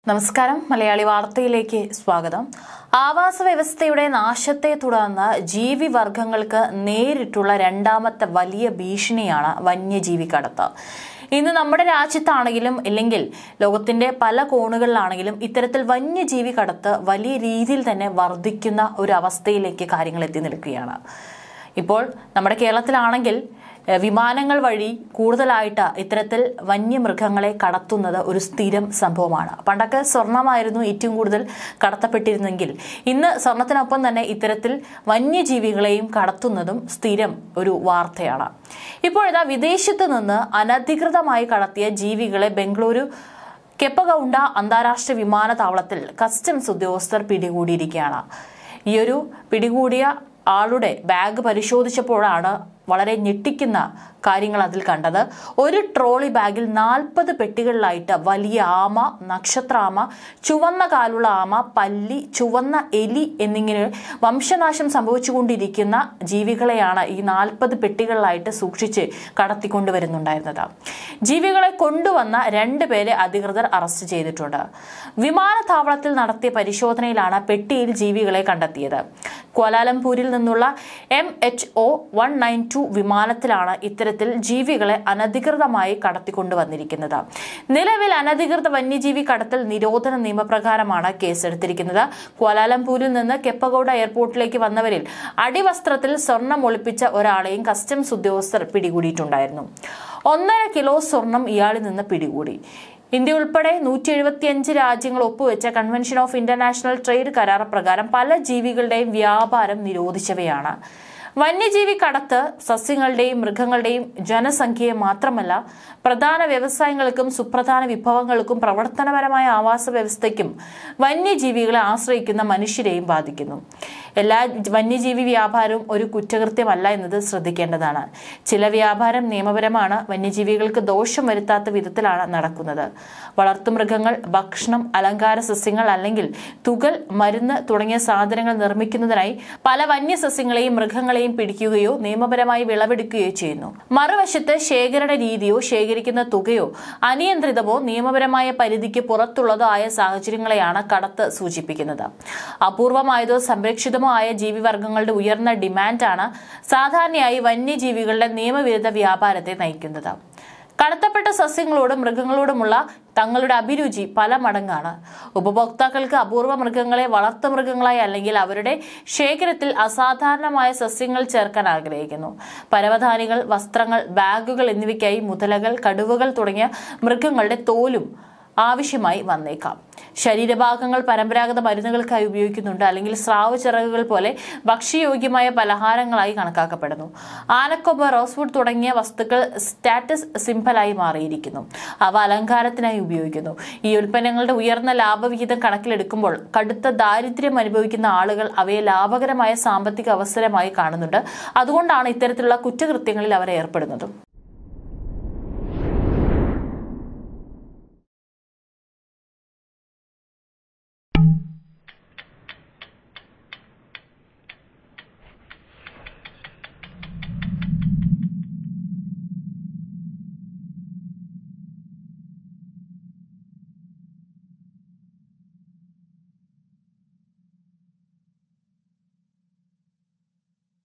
നമസ്കാരം മലയാളി വാർത്തയിലേക്ക് സ്വാഗതം. ആവാസ വ്യവസ്ഥയുടെ നാശത്തെ തുടർന്ന് ജീവിവർഗങ്ങൾക്ക് നേരിട്ടുള്ള രണ്ടാമത്തെ വലിയ ഭീഷണിയാണ് വന്യജീവി കടത്ത്. ഇന്ന് നമ്മുടെ രാജ്യത്താണെങ്കിലും ഇല്ലെങ്കിൽ ലോകത്തിന്റെ പല കോണുകളിലാണെങ്കിലും ഇത്തരത്തിൽ വന്യജീവി കടത്ത് വലിയ രീതിയിൽ തന്നെ വർദ്ധിക്കുന്ന ഒരു അവസ്ഥയിലേക്ക് കാര്യങ്ങൾ എത്തി നിൽക്കുകയാണ്. ഇപ്പോൾ നമ്മുടെ കേരളത്തിലാണെങ്കിൽ വിമാനങ്ങൾ വഴി കൂടുതലായിട്ട് ഇത്തരത്തിൽ വന്യമൃഗങ്ങളെ കടത്തുന്നത് ഒരു സ്ഥിരം സംഭവമാണ്. പണ്ടൊക്കെ സ്വർണമായിരുന്നു ഏറ്റവും കൂടുതൽ കടത്തപ്പെട്ടിരുന്നെങ്കിൽ ഇന്ന് സ്വർണത്തിനൊപ്പം തന്നെ ഇത്തരത്തിൽ വന്യജീവികളെയും കടത്തുന്നതും സ്ഥിരം ഒരു വാർത്തയാണ്. ഇപ്പോഴിതാ വിദേശത്ത് നിന്ന് അനധികൃതമായി കടത്തിയ ജീവികളെ ബംഗളൂരു കെപ്പഗൌഡ അന്താരാഷ്ട്ര വിമാനത്താവളത്തിൽ കസ്റ്റംസ് ഉദ്യോഗസ്ഥർ പിടികൂടിയിരിക്കുകയാണ്. ഈയൊരു പിടികൂടിയ ആളുടെ ബാഗ് പരിശോധിച്ചപ്പോഴാണ് വളരെ ഞെട്ടിക്കുന്ന കാര്യങ്ങൾ അതിൽ കണ്ടത്. ഒരു ട്രോളി ബാഗിൽ 40 പെട്ടികളിലായിട്ട് വലിയ ആമ, നക്ഷത്രാമ, ചുവന്ന കാലുള്ള ആമ, പല്ലി, ചുവന്ന എലി എന്നിങ്ങനെ വംശനാശം സംഭവിച്ചുകൊണ്ടിരിക്കുന്ന ജീവികളെയാണ് ഈ 40 പെട്ടികളിലായിട്ട് സൂക്ഷിച്ച് കടത്തിക്കൊണ്ടുവരുന്നുണ്ടായിരുന്നത്. ജീവികളെ കൊണ്ടുവന്ന 2 പേരെ അധികൃതർ അറസ്റ്റ് ചെയ്തിട്ടുണ്ട്. വിമാനത്താവളത്തിൽ നടത്തിയ പരിശോധനയിലാണ് പെട്ടിയിൽ ജീവികളെ കണ്ടെത്തിയത്. ക്വാലാലംപൂരിൽ നിന്നുള്ള MH0-192 വിമാനത്തിലാണ് ഇത്തരത്തിൽ ജീവികളെ അനധികൃതമായി കടത്തിക്കൊണ്ടുവന്നിരിക്കുന്നത്. നിലവിൽ അനധികൃത വന്യജീവി കടത്തൽ നിരോധന നിയമപ്രകാരമാണ് കേസെടുത്തിരിക്കുന്നത്. ക്വാലാലംപൂരിൽ നിന്ന് കെപ്പഗൌഡ എയർപോർട്ടിലേക്ക് വന്നവരിൽ അടിവസ്ത്രത്തിൽ സ്വർണം ഒളിപ്പിച്ച ഒരാളെയും കസ്റ്റംസ് ഉദ്യോഗസ്ഥർ പിടികൂടിയിട്ടുണ്ടായിരുന്നു. 1.5 കിലോ സ്വർണം ഇയാളിൽ നിന്ന് പിടികൂടി. ഇന്ത്യ ഉൾപ്പെടെ 175 രാജ്യങ്ങൾ ഒപ്പുവെച്ച കൺവെൻഷൻ ഓഫ് ഇന്റർനാഷണൽ ട്രേഡ് കരാർ പ്രകാരം പല ജീവികളുടെയും വ്യാപാരം നിരോധിച്ചവയാണ്. വന്യജീവി കടത്ത് സസ്യങ്ങളുടെയും മൃഗങ്ങളുടെയും ജനസംഖ്യയെ മാത്രമല്ല പ്രധാന വ്യവസായങ്ങൾക്കും സുപ്രധാന വിഭവങ്ങൾക്കും പ്രവർത്തനപരമായ ആവാസ വ്യവസ്ഥയ്ക്കും വന്യജീവികളെ ആശ്രയിക്കുന്ന മനുഷ്യരെയും ബാധിക്കുന്നു. എല്ലാ വന്യജീവി വ്യാപാരവും ഒരു കുറ്റകൃത്യമല്ല എന്നത് ശ്രദ്ധിക്കേണ്ടതാണ്. ചില വ്യാപാരം നിയമപരമാണ്. വന്യജീവികൾക്ക് ദോഷം വരുത്താത്ത വിധത്തിലാണ് നടക്കുന്നത്. വളർത്തുമൃഗങ്ങൾ, ഭക്ഷണം, അലങ്കാര സസ്യങ്ങൾ അല്ലെങ്കിൽ തുകൽ, മരുന്ന് തുടങ്ങിയ സാധനങ്ങൾ നിർമ്മിക്കുന്നതിനായി പല വന്യസസ്യങ്ങളെയും മൃഗങ്ങളെയും പിടിക്കുകയോ നിയമപരമായി വിളവെടുക്കുകയോ ചെയ്യുന്നു. മറുവശത്ത് ശേഖരണ രീതിയോ ശേഖരിക്കുന്ന തുകയോ അനിയന്ത്രിതമോ നിയമപരമായ പരിധിക്ക് പുറത്തുള്ളതോ ആയ സാഹചര്യങ്ങളെയാണ് കടത്ത് സൂചിപ്പിക്കുന്നത്. അപൂർവമായതോ സംരക്ഷിതമോ ആയ ജീവിവർഗങ്ങളുടെ ഉയർന്ന ഡിമാൻഡാണ് സാധാരണയായി വന്യജീവികളുടെ നിയമവിരുദ്ധ വ്യാപാരത്തെ നയിക്കുന്നത്. കടത്തപ്പെട്ട സസ്യങ്ങളോടും മൃഗങ്ങളോടുമുള്ള തങ്ങളുടെ അഭിരുചി പല മടങ്ങാണ്. ഉപഭോക്താക്കൾക്ക് അപൂർവ മൃഗങ്ങളെ വളർത്തുമൃഗങ്ങളായി അല്ലെങ്കിൽ അവരുടെ ശേഖരത്തിൽ അസാധാരണമായ സസ്യങ്ങൾ ചേർക്കാൻ ആഗ്രഹിക്കുന്നു. പരവതാനികൾ, വസ്ത്രങ്ങൾ, ബാഗുകൾ എന്നിവയ്ക്കായി മുതലകൾ, കടുവകൾ തുടങ്ങിയ മൃഗങ്ങളുടെ തോലും ആവശ്യമായി വന്നേക്കാം. ശരീരഭാഗങ്ങൾ പരമ്പരാഗത മരുന്നുകൾക്കായി ഉപയോഗിക്കുന്നുണ്ട് അല്ലെങ്കിൽ സ്രാവ് ചിറകുകൾ പോലെ ഭക്ഷ്യയോഗ്യമായ പലഹാരങ്ങളായി കണക്കാക്കപ്പെടുന്നു. ആനക്കൊമ്പ്, റോസ്വുഡ് തുടങ്ങിയ വസ്തുക്കൾ സ്റ്റാറ്റസ് സിംബലായി മാറിയിരിക്കുന്നു. അവ അലങ്കാരത്തിനായി ഉപയോഗിക്കുന്നു. ഈ ഉൽപ്പന്നങ്ങളുടെ ഉയർന്ന ലാഭവിഹിതം കണക്കിലെടുക്കുമ്പോൾ കടുത്ത ദാരിദ്ര്യം അനുഭവിക്കുന്ന ആളുകൾ അവയെ ലാഭകരമായ സാമ്പത്തിക അവസരമായി കാണുന്നുണ്ട്. അതുകൊണ്ടാണ് ഇത്തരത്തിലുള്ള കുറ്റകൃത്യങ്ങളിൽ അവർ ഏർപ്പെടുന്നതും.